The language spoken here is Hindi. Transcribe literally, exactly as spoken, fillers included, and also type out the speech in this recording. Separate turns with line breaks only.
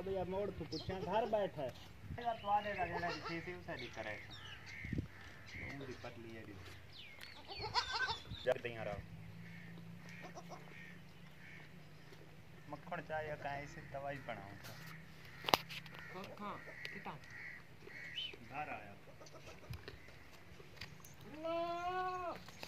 भैया मोड़ तू पूछा घर बैठ है
तो आ देगा जरा खेती उसे दी करे तुम दी पतली है दी जब नहीं आ रहा मक्खन चाहिए काहे से दवाई बनाऊं तो
हां कितना
घर आया